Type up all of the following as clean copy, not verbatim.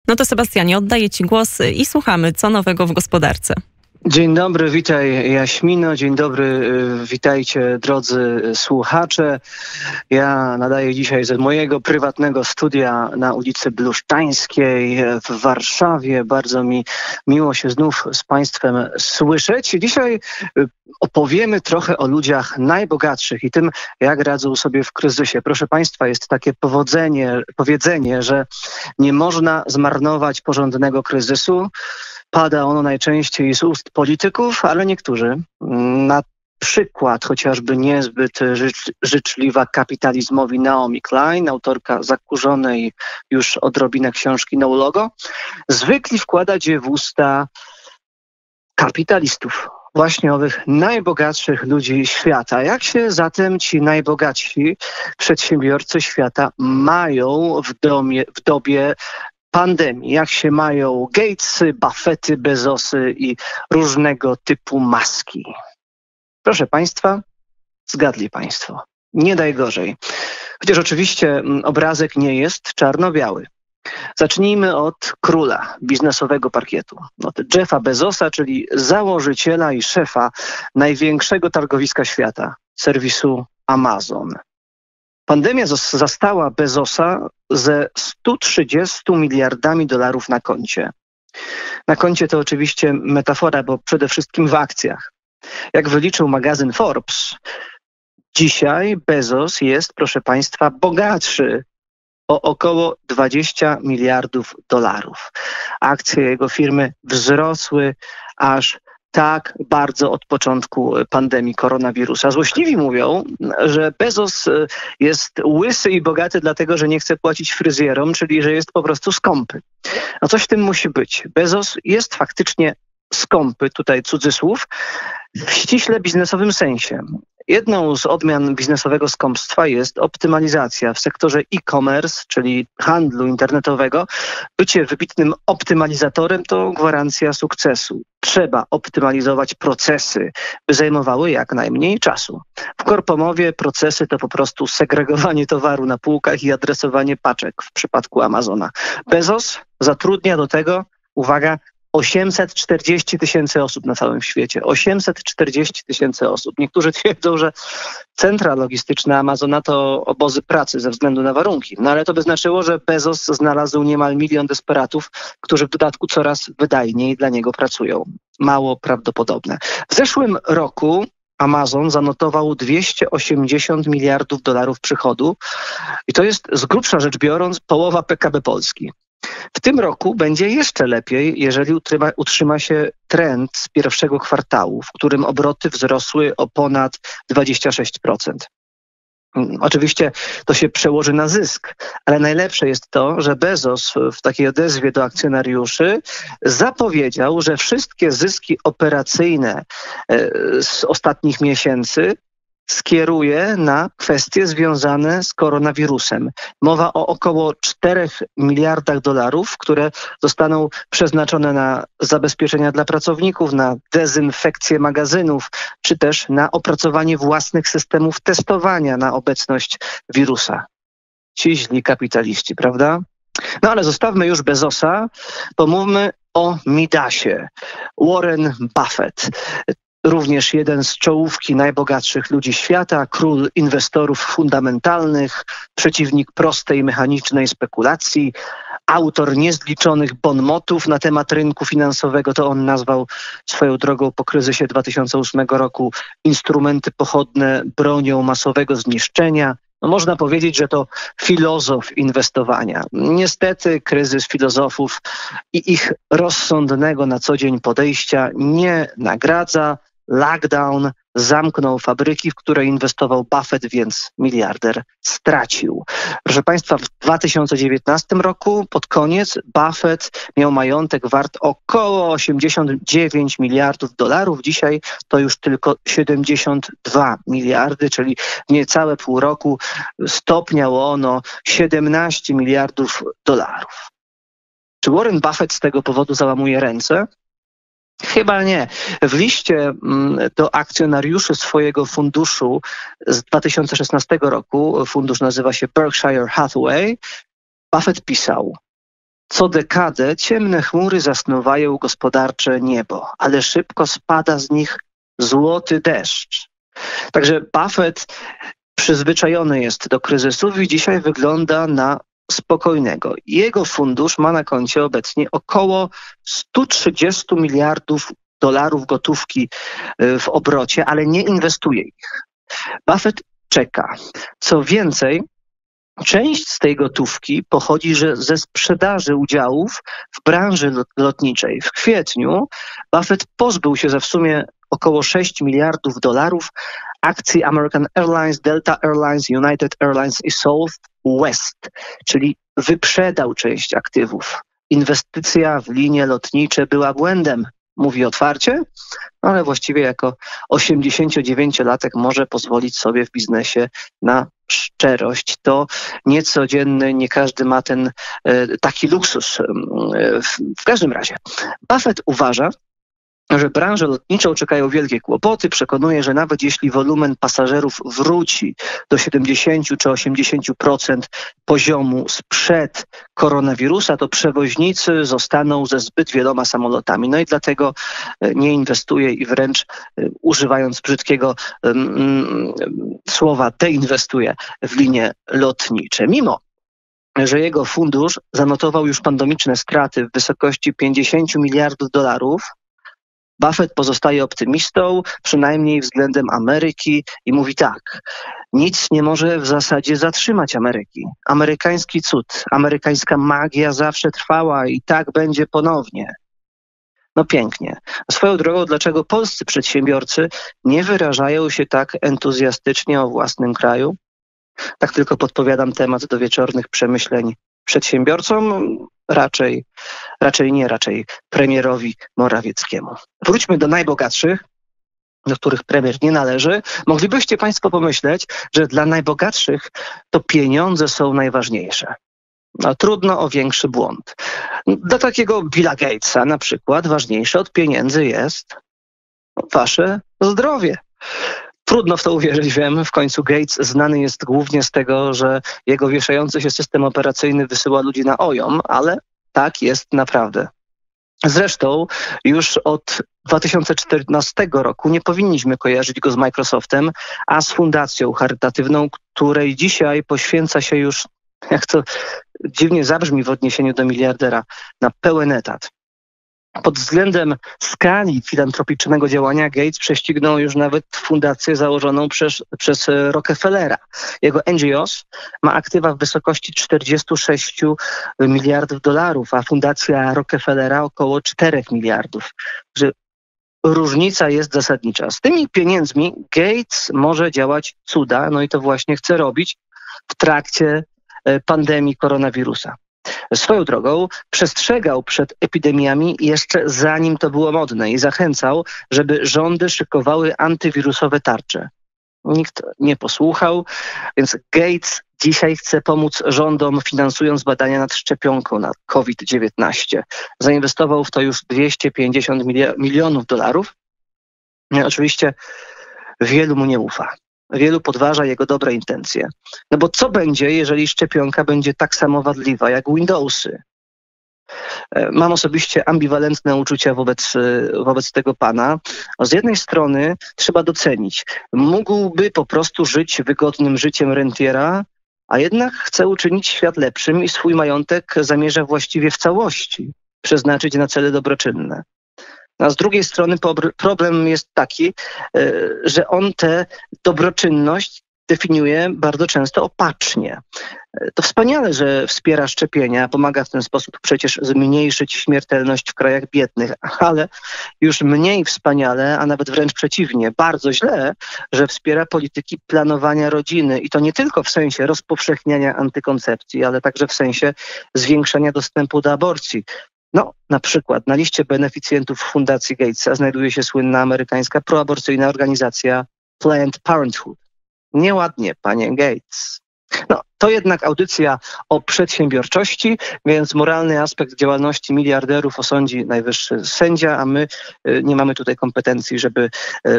No to Sebastianie, oddaję Ci głos i słuchamy, co nowego w gospodarce. Dzień dobry, witaj Jaśmino, dzień dobry, witajcie drodzy słuchacze. Ja nadaję dzisiaj ze mojego prywatnego studia na ulicy Bluszczańskiej w Warszawie. Bardzo mi miło się znów z Państwem słyszeć. Dzisiaj opowiemy trochę o ludziach najbogatszych i tym, jak radzą sobie w kryzysie. Proszę Państwa, jest takie powiedzenie, że nie można zmarnować porządnego kryzysu. Pada ono najczęściej z ust polityków, ale niektórzy, na przykład chociażby niezbyt życzliwa kapitalizmowi Naomi Klein, autorka zakurzonej już odrobinę książki No Logo, zwykli wkładać je w usta kapitalistów, właśnie owych najbogatszych ludzi świata. Jak się zatem ci najbogatsi przedsiębiorcy świata mają w dobie pandemii? Jak się mają Gatesy, Buffetty, Bezosy i różnego typu maski? Proszę Państwa, zgadli Państwo. Nie daj gorzej. Chociaż oczywiście obrazek nie jest czarno-biały. Zacznijmy od króla biznesowego parkietu. Od Jeffa Bezosa, czyli założyciela i szefa największego targowiska świata, serwisu Amazon. Pandemia zastała Bezosa ze 130 miliardami dolarów na koncie. Na koncie to oczywiście metafora, bo przede wszystkim w akcjach. Jak wyliczył magazyn Forbes, dzisiaj Bezos jest, proszę Państwa, bogatszy o około 20 miliardów dolarów. Akcje jego firmy wzrosły aż tak bardzo od początku pandemii koronawirusa. Złośliwi mówią, że Bezos jest łysy i bogaty dlatego, że nie chce płacić fryzjerom, czyli że jest po prostu skąpy. No coś w tym musi być. Bezos jest faktycznie skąpy, tutaj cudzysłów, w ściśle biznesowym sensie. Jedną z odmian biznesowego skąpstwa jest optymalizacja. W sektorze e-commerce, czyli handlu internetowego, bycie wybitnym optymalizatorem to gwarancja sukcesu. Trzeba optymalizować procesy, by zajmowały jak najmniej czasu. W Korpomowie procesy to po prostu segregowanie towaru na półkach i adresowanie paczek w przypadku Amazona. Bezos zatrudnia do tego, uwaga, 840 tysięcy osób na całym świecie. 840 tysięcy osób. Niektórzy twierdzą, że centra logistyczne Amazona to obozy pracy ze względu na warunki. No ale to by znaczyło, że Bezos znalazł niemal 1 milion desperatów, którzy w dodatku coraz wydajniej dla niego pracują. Mało prawdopodobne. W zeszłym roku Amazon zanotował 280 miliardów dolarów przychodu i to jest z grubsza rzecz biorąc połowa PKB Polski. W tym roku będzie jeszcze lepiej, jeżeli utrzyma się trend z pierwszego kwartału, w którym obroty wzrosły o ponad 26%. Oczywiście to się przełoży na zysk, ale najlepsze jest to, że Bezos w takiej odezwie do akcjonariuszy zapowiedział, że wszystkie zyski operacyjne z ostatnich miesięcy skieruje na kwestie związane z koronawirusem. Mowa o około 4 miliardach dolarów, które zostaną przeznaczone na zabezpieczenia dla pracowników, na dezynfekcję magazynów, czy też na opracowanie własnych systemów testowania na obecność wirusa. Ci źli kapitaliści, prawda? No ale zostawmy już Bezosa, pomówmy o Midasie. Warren Buffett. Również jeden z czołówki najbogatszych ludzi świata, król inwestorów fundamentalnych, przeciwnik prostej, mechanicznej spekulacji, autor niezliczonych bonmotów na temat rynku finansowego. To on nazwał swoją drogą po kryzysie 2008 roku instrumenty pochodne bronią masowego zniszczenia. No można powiedzieć, że to filozof inwestowania. Niestety kryzys filozofów i ich rozsądnego na co dzień podejścia nie nagradza. Lockdown zamknął fabryki, w które inwestował Buffett, więc miliarder stracił. Proszę Państwa, w 2019 roku pod koniec Buffett miał majątek wart około 89 miliardów dolarów. Dzisiaj to już tylko 72 miliardy, czyli niecałe pół roku stopniało ono 17 miliardów dolarów. Czy Warren Buffett z tego powodu załamuje ręce? Chyba nie. W liście do akcjonariuszy swojego funduszu z 2016 roku, fundusz nazywa się Berkshire Hathaway, Buffett pisał: Co dekadę ciemne chmury zasnuwają gospodarcze niebo, ale szybko spada z nich złoty deszcz. Także Buffett przyzwyczajony jest do kryzysów i dzisiaj wygląda na spokojnego. Jego fundusz ma na koncie obecnie około 130 miliardów dolarów gotówki w obrocie, ale nie inwestuje ich. Buffett czeka. Co więcej, część z tej gotówki pochodzi ze sprzedaży udziałów w branży lotniczej. W kwietniu Buffett pozbył się za w sumie około 6 miliardów dolarów akcji American Airlines, Delta Airlines, United Airlines i Southwest, czyli wyprzedał część aktywów. Inwestycja w linie lotnicze była błędem, mówi otwarcie, ale właściwie jako 89-latek może pozwolić sobie w biznesie na szczerość. To niecodzienny, nie każdy ma ten taki luksus. W każdym razie Buffett uważa, że branżę lotniczą czekają wielkie kłopoty. Przekonuje, że nawet jeśli wolumen pasażerów wróci do 70 czy 80% poziomu sprzed koronawirusa, to przewoźnicy zostaną ze zbyt wieloma samolotami. No i dlatego nie inwestuje i wręcz używając brzydkiego słowa deinwestuje w linie lotnicze. Mimo że jego fundusz zanotował już pandemiczne straty w wysokości 50 miliardów dolarów, Buffett pozostaje optymistą, przynajmniej względem Ameryki i mówi tak: nic nie może w zasadzie zatrzymać Ameryki. Amerykański cud, amerykańska magia zawsze trwała i tak będzie ponownie. No pięknie. Swoją drogą, dlaczego polscy przedsiębiorcy nie wyrażają się tak entuzjastycznie o własnym kraju? Tak tylko podpowiadam temat do wieczornych przemyśleń przedsiębiorcom. Raczej premierowi Morawieckiemu. Wróćmy do najbogatszych, do których premier nie należy. Moglibyście państwo pomyśleć, że dla najbogatszych to pieniądze są najważniejsze. No, trudno o większy błąd. Dla takiego Billa Gatesa na przykład ważniejsze od pieniędzy jest wasze zdrowie. Trudno w to uwierzyć, wiem. W końcu Gates znany jest głównie z tego, że jego wieszający się system operacyjny wysyła ludzi na OJOM, ale tak jest naprawdę. Zresztą już od 2014 roku nie powinniśmy kojarzyć go z Microsoftem, a z fundacją charytatywną, której dzisiaj poświęca się już, jak to dziwnie zabrzmi w odniesieniu do miliardera, na pełen etat. Pod względem skali filantropicznego działania Gates prześcignął już nawet fundację założoną przez Rockefellera. Jego NGOs ma aktywa w wysokości 46 miliardów dolarów, a fundacja Rockefellera około 4 miliardów. Że różnica jest zasadnicza. Z tymi pieniędzmi Gates może działać cuda, no i to właśnie chce robić w trakcie pandemii koronawirusa. Swoją drogą przestrzegał przed epidemiami jeszcze zanim to było modne i zachęcał, żeby rządy szykowały antywirusowe tarcze. Nikt nie posłuchał, więc Gates dzisiaj chce pomóc rządom, finansując badania nad szczepionką na COVID-19. Zainwestował w to już 250 milionów dolarów. Oczywiście wielu mu nie ufa. Wielu podważa jego dobre intencje. No bo co będzie, jeżeli szczepionka będzie tak samo wadliwa jak Windowsy? Mam osobiście ambiwalentne uczucia wobec tego pana. Z jednej strony trzeba docenić, mógłby po prostu żyć wygodnym życiem rentiera, a jednak chce uczynić świat lepszym i swój majątek zamierza właściwie w całości przeznaczyć na cele dobroczynne. A z drugiej strony problem jest taki, że on tę dobroczynność definiuje bardzo często opacznie. To wspaniale, że wspiera szczepienia, pomaga w ten sposób przecież zmniejszyć śmiertelność w krajach biednych, ale już mniej wspaniale, a nawet wręcz przeciwnie, bardzo źle, że wspiera polityki planowania rodziny i to nie tylko w sensie rozpowszechniania antykoncepcji, ale także w sensie zwiększania dostępu do aborcji. No, na przykład na liście beneficjentów Fundacji Gatesa znajduje się słynna amerykańska proaborcyjna organizacja Planned Parenthood. Nieładnie, panie Gates. No, to jednak audycja o przedsiębiorczości, więc moralny aspekt działalności miliarderów osądzi najwyższy sędzia, a my nie mamy tutaj kompetencji, żeby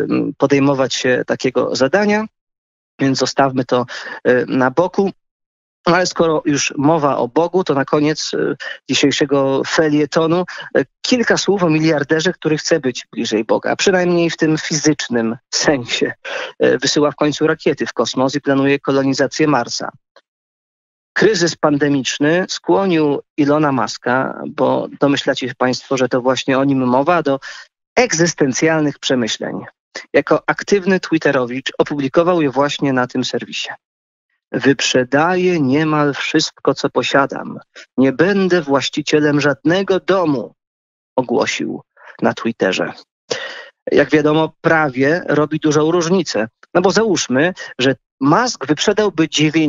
podejmować się takiego zadania, więc zostawmy to na boku. No ale skoro już mowa o Bogu, to na koniec dzisiejszego felietonu kilka słów o miliarderze, który chce być bliżej Boga, przynajmniej w tym fizycznym sensie. Wysyła w końcu rakiety w kosmos i planuje kolonizację Marsa. Kryzys pandemiczny skłonił Ilona Muska, bo domyślacie się Państwo, że to właśnie o nim mowa, do egzystencjalnych przemyśleń. Jako aktywny twitterowicz opublikował je właśnie na tym serwisie. Wyprzedaję niemal wszystko, co posiadam. Nie będę właścicielem żadnego domu, ogłosił na Twitterze. Jak wiadomo, prawie robi dużą różnicę. No bo załóżmy, że Musk wyprzedałby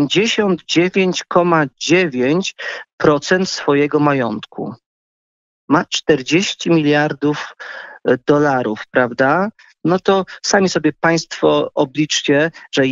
99,9% swojego majątku. Ma 40 miliardów dolarów, prawda? No to sami sobie Państwo obliczcie, że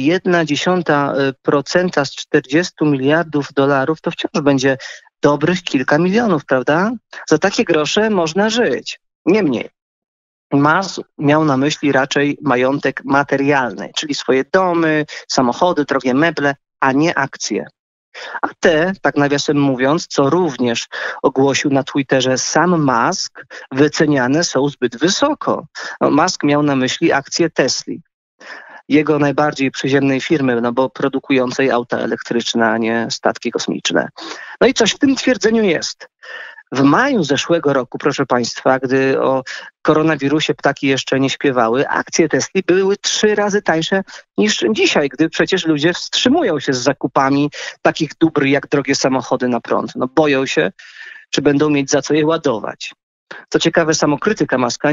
0,1% z 40 miliardów dolarów to wciąż będzie dobrych kilka milionów, prawda? Za takie grosze można żyć. Niemniej, Musk miał na myśli raczej majątek materialny, czyli swoje domy, samochody, drogie meble, a nie akcje. A te, tak nawiasem mówiąc, co również ogłosił na Twitterze sam Musk, wyceniane są zbyt wysoko. Musk miał na myśli akcje Tesli, jego najbardziej przyziemnej firmy, no bo produkującej auta elektryczne, a nie statki kosmiczne. No i coś w tym twierdzeniu jest. W maju zeszłego roku, proszę Państwa, gdy o koronawirusie ptaki jeszcze nie śpiewały, akcje Tesli były 3 razy tańsze niż dzisiaj, gdy przecież ludzie wstrzymują się z zakupami takich dóbr jak drogie samochody na prąd. No boją się, czy będą mieć za co je ładować. Co ciekawe, samokrytyka Muska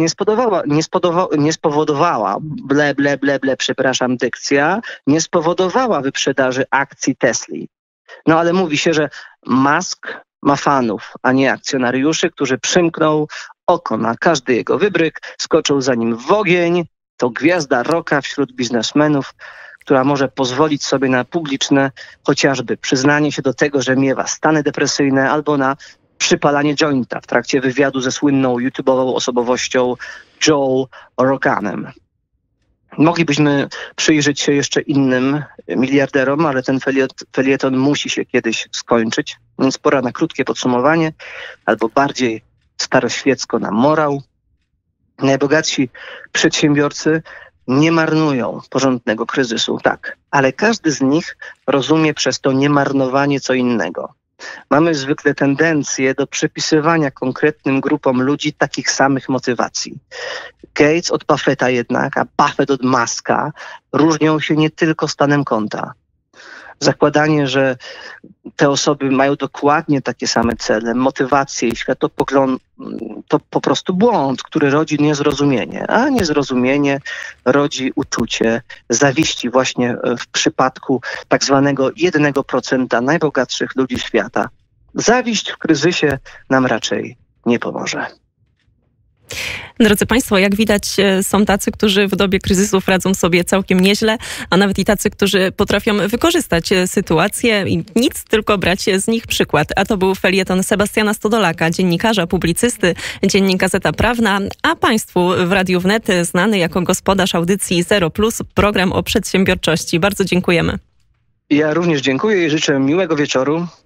nie spowodowała, przepraszam, dykcja, nie spowodowała wyprzedaży akcji Tesli. No ale mówi się, że Musk ma fanów, a nie akcjonariuszy, którzy przymkną oko na każdy jego wybryk, skoczą za nim w ogień. To gwiazda rocka wśród biznesmenów, która może pozwolić sobie na publiczne chociażby przyznanie się do tego, że miewa stany depresyjne, albo na przypalanie jointa w trakcie wywiadu ze słynną YouTube'ową osobowością Joe Roganem. Moglibyśmy przyjrzeć się jeszcze innym miliarderom, ale ten felieton musi się kiedyś skończyć, więc pora na krótkie podsumowanie, albo bardziej staroświecko na morał. Najbogatsi przedsiębiorcy nie marnują porządnego kryzysu, tak, ale każdy z nich rozumie przez to niemarnowanie co innego. Mamy zwykle tendencję do przypisywania konkretnym grupom ludzi takich samych motywacji. Gates od Buffetta jednak, a Buffett od Muska różnią się nie tylko stanem konta. Zakładanie, że te osoby mają dokładnie takie same cele, motywacje i światopogląd, to po prostu błąd, który rodzi niezrozumienie. A niezrozumienie rodzi uczucie zawiści właśnie w przypadku tak zwanego 1% najbogatszych ludzi świata. Zawiść w kryzysie nam raczej nie pomoże. Drodzy Państwo, jak widać, są tacy, którzy w dobie kryzysów radzą sobie całkiem nieźle, a nawet i tacy, którzy potrafią wykorzystać sytuację i nic, tylko brać z nich przykład. A to był felieton Sebastiana Stodolaka, dziennikarza, publicysty, Dziennik Gazeta Prawna, a Państwu w Radiu Wnet znany jako gospodarz audycji Zero Plus, program o przedsiębiorczości. Bardzo dziękujemy. Ja również dziękuję i życzę miłego wieczoru.